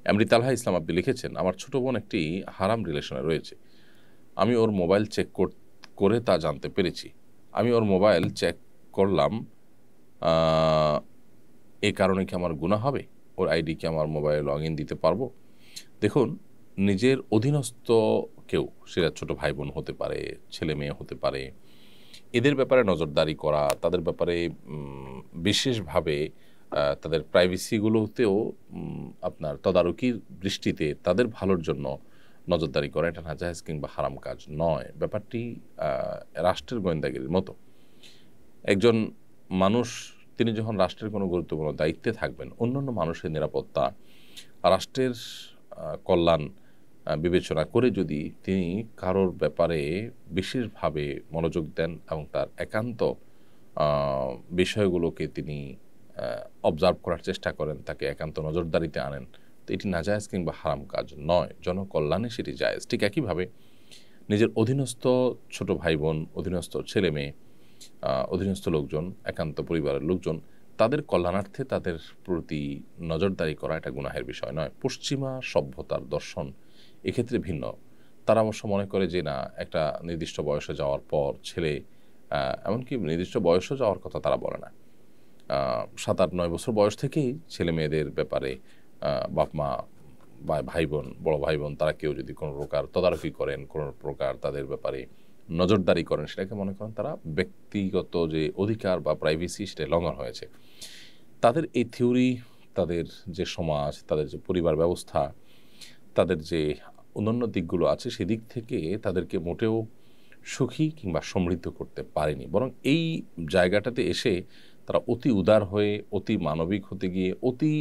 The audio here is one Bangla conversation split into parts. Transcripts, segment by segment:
এমডি তালহা ইসলাম আপনি লিখেছেন, আমার ছোট বোন একটি হারাম রিলেশনে রয়েছে। আমি ওর মোবাইল চেক করে তা জানতে পেরেছি। আমি ওর মোবাইল চেক করলাম, আহ, এই কারণে কি আমার গুনাহ হবে? ওর আইডি কি আমার মোবাইলে লগ ইন দিতে পারবো? দেখুন, নিজের অধীনস্থ কেউ, সেটা ছোট ভাই বোন হতে পারে, ছেলে মেয়ে হতে পারে, এদের ব্যাপারে নজরদারি করা, তাদের ব্যাপারে বিশেষভাবে তাদের প্রাইভেসিগুলোতেও আপনার তদারকির দৃষ্টিতে তাদের ভালোর জন্য নজরদারি করা, এটা নাজায়েজ কিংবা হারাম কাজ নয়। ব্যাপারটি রাষ্ট্রের গোয়েন্দাগিরির মতো। একজন মানুষ, তিনি যখন রাষ্ট্রের কোনো গুরুত্বপূর্ণ দায়িত্বে থাকবেন, অন্যান্য মানুষের নিরাপত্তা, রাষ্ট্রের কল্যাণ বিবেচনা করে যদি তিনি কারোর ব্যাপারে বিশেষভাবে মনোযোগ দেন এবং তার একান্ত বিষয়গুলোকে তিনি অবজার্ভ করার চেষ্টা করেন, তাকে একান্ত নজরদারিতে আনেন, তো এটি নাজায়েজ কিংবা হারাম কাজ নয়, জনকল্যাণে সেটি জায়েজ। ঠিক একইভাবে নিজের অধীনস্থ ছোট ভাই বোন, অধীনস্থ ছেলে মেয়ে, অধীনস্থ লোকজন, একান্ত পরিবারের লোকজন, তাদের কল্যাণার্থে তাদের প্রতি নজরদারি করা এটা গুনাহের বিষয় নয়। পশ্চিমা সভ্যতার দর্শন এক্ষেত্রে ভিন্ন। তারা অবশ্য মনে করে যে না, একটা নির্দিষ্ট বয়সে যাওয়ার পর ছেলে, এমনকি নির্দিষ্ট বয়সে যাওয়ার কথা তারা বলে না, 7-8-9 বছর বয়স থেকেই ছেলে মেয়েদের ব্যাপারে বাপ মা বা ভাই বোন, বড় ভাই বোন, তারা কেউ যদি কোনো প্রকার তদারকি করেন, কোনো প্রকার তাদের ব্যাপারে নজরদারি করেন, সেটাকে মনে করেন তারা ব্যক্তিগত যে অধিকার বা প্রাইভেসি, সেটা লঙ্ঘন হয়েছে। তাদের এই থিওরি, তাদের যে সমাজ, তাদের যে পরিবার ব্যবস্থা, তাদের যে অন্যান্য দিকগুলো আছে, সেদিক থেকে তাদেরকে মোটেও সুখী কিংবা সমৃদ্ধ করতে পারেনি। বরং এই জায়গাটাতে এসে তারা অতি উদার হয়ে, অতি মানবিক হতে গিয়ে, অতি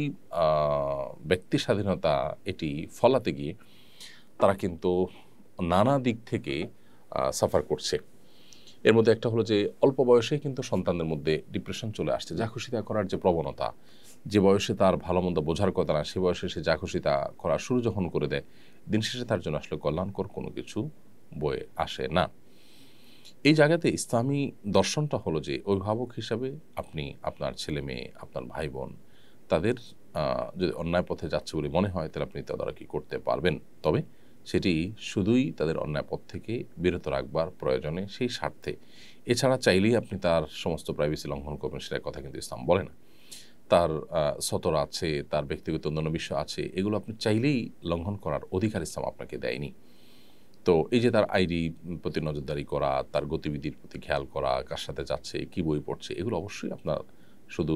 ব্যক্তি স্বাধীনতা এটি ফলাতে গিয়ে তারা কিন্তু নানা দিক থেকে সাফার করছে। এর মধ্যে একটা হলো যে অল্প বয়সে কিন্তু সন্তানদের মধ্যে ডিপ্রেশন চলে আসছে। যা খুশি তা করার যে প্রবণতা, যে বয়সে তার ভালো মন্দ বোঝার কথা না, সে বয়সে সে যা খুশি তা করা শুরু যখন করে দেয়, দিন শেষে তার জন্য আসলে কল্যাণকর কোনো কিছু বয়ে আসে না। এই জায়গাতে ইসলামী দর্শনটা হলো যে অভিভাবক হিসাবে আপনি আপনার ছেলে মেয়ে, আপনার ভাই বোন, তাদের যদি অন্যায় পথে যাচ্ছে বলে মনে হয়, তাহলে আপনি তদারকি করতে পারবেন। তবে সেটি শুধুই তাদের অন্যায় পথ থেকে বিরত রাখবার প্রয়োজনে, সেই স্বার্থে। এছাড়া চাইলেই আপনি তার সমস্ত প্রাইভেসি লঙ্ঘন করবেন, সেটার কথা কিন্তু ইসলাম বলে না। তার সতর আছে, তার ব্যক্তিগত অন্যান্য বিষয় আছে, এগুলো আপনি চাইলেই লঙ্ঘন করার অধিকার ইসলাম আপনাকে দেয়নি। তো এই যে তার আইডি প্রতি নজরদারি করা, তার গতিবিধির প্রতি খেয়াল করা, কার সাথে যাচ্ছে, কী বই পড়ছে, এগুলো অবশ্যই আপনার শুধু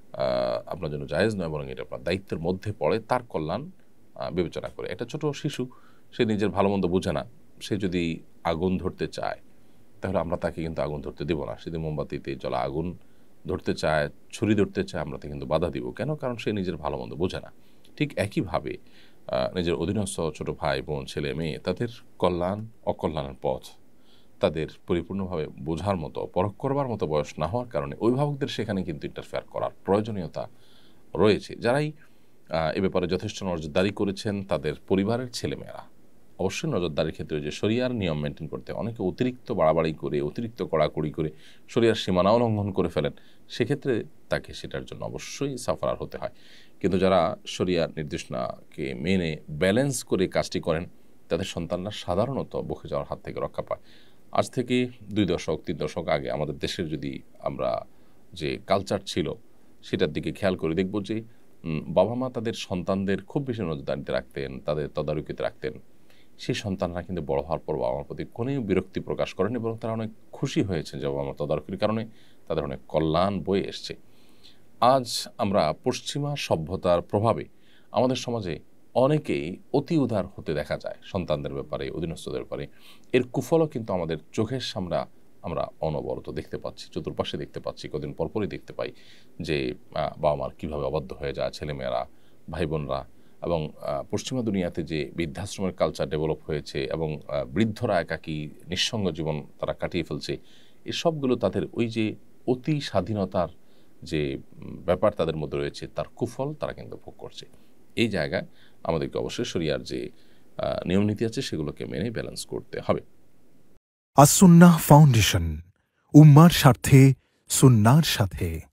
আপনার জন্য জায়েজ নয়, বরং এটা আপনার দায়িত্বের মধ্যে পড়ে, তার কল্যাণ বিবেচনা করে। একটা ছোট শিশু, সে নিজের ভালো মন্দ বোঝে না, সে যদি আগুন ধরতে চায়, তাহলে আমরা তাকে কিন্তু আগুন ধরতে দেবো না। সে যদি মোমবাতিতে জ্বলা আগুন ধরতে চায়, ছুরি ধরতে চায়, আমরা তাকে কিন্তু বাধা দিব। কেন? কারণ সে নিজের ভালো মন্দ বোঝে না। ঠিক একইভাবে নিজের অধীনস্থ ছোট ভাই বোন, ছেলে মেয়ে, তাদের কল্যাণ অকল্যাণের পথ তাদের পরিপূর্ণভাবে বোঝার মতো, পরখ করবার মতো বয়স না হওয়ার কারণে অভিভাবকদের সেখানে কিন্তু ইন্টারফেয়ার করার প্রয়োজনীয়তা রয়েছে। যারাই এ ব্যাপারে যথেষ্ট নজরদারি করেছেন, তাদের পরিবারের ছেলেমেয়েরা অবশ্যই নজরদারির ক্ষেত্রে যে শরিয়ার নিয়ম মেনটেন করতে, অনেকে অতিরিক্ত বাড়াবাড়ি করে, অতিরিক্ত কড়াকড়ি করে শরিয়ার সীমানাও লঙ্ঘন করে ফেলেন, সেক্ষেত্রে তাকে সেটার জন্য অবশ্যই সাফারার হতে হয়। কিন্তু যারা শরিয়ার নির্দেশনাকে মেনে ব্যালেন্স করে কাজটি করেন, তাদের সন্তানরা সাধারণত বকে যাওয়ার হাত থেকে রক্ষা পায়। আজ থেকে 2 দশক 3 দশক আগে আমাদের দেশের যদি আমরা যে কালচার ছিল, সেটার দিকে খেয়াল করে দেখব যে বাবা মা তাদের সন্তানদের খুব বেশি নজরদারিতে রাখতেন, তাদের তদারকিতে রাখতেন। সেই সন্তানরা কিন্তু বড় হওয়ার পর বাবা মার প্রতি কোনো বিরক্তি প্রকাশ করেনি, বরং তারা অনেক খুশি হয়েছে যে বাবা মা তদারকির কারণে তাদের অনেক কল্যাণ বয়ে এসছে। আজ আমরা পশ্চিমা সভ্যতার প্রভাবে আমাদের সমাজে অনেকেই অতি উদার হতে দেখা যায় সন্তানদের ব্যাপারে, অধীনস্থদের ব্যাপারে। এর কুফলও কিন্তু আমাদের চোখের সামনে আমরা অনবরত দেখতে পাচ্ছি, চতুর্পাশে দেখতে পাচ্ছি, কদিন পরপরই দেখতে পাই যে বাবা মার কীভাবে অবাধ্য হয়ে যায় ছেলেমেয়েরা, ভাই বোনরা। এবং পশ্চিমা দুনিয়াতে যে বৃদ্ধাশ্রমের কালচার ডেভেলপ হয়েছে এবং বৃদ্ধরা একাকী নিঃসঙ্গ জীবন তারা কাটিয়ে ফেলছে, এসবগুলো তাদের ওই যে অতি স্বাধীনতার যে ব্যাপার তাদের মধ্যে রয়েছে, তার কুফল তারা কিন্তু ভোগ করছে। এই জায়গায় আমাদেরকে অবশ্যই শরিয়ার যে নিয়ম নীতি আছে, সেগুলোকে মেনে ব্যালেন্স করতে হবে। আস-সুন্নাহ ফাউন্ডেশন, উম্মার স্বার্থে সুন্নাহর সাথে।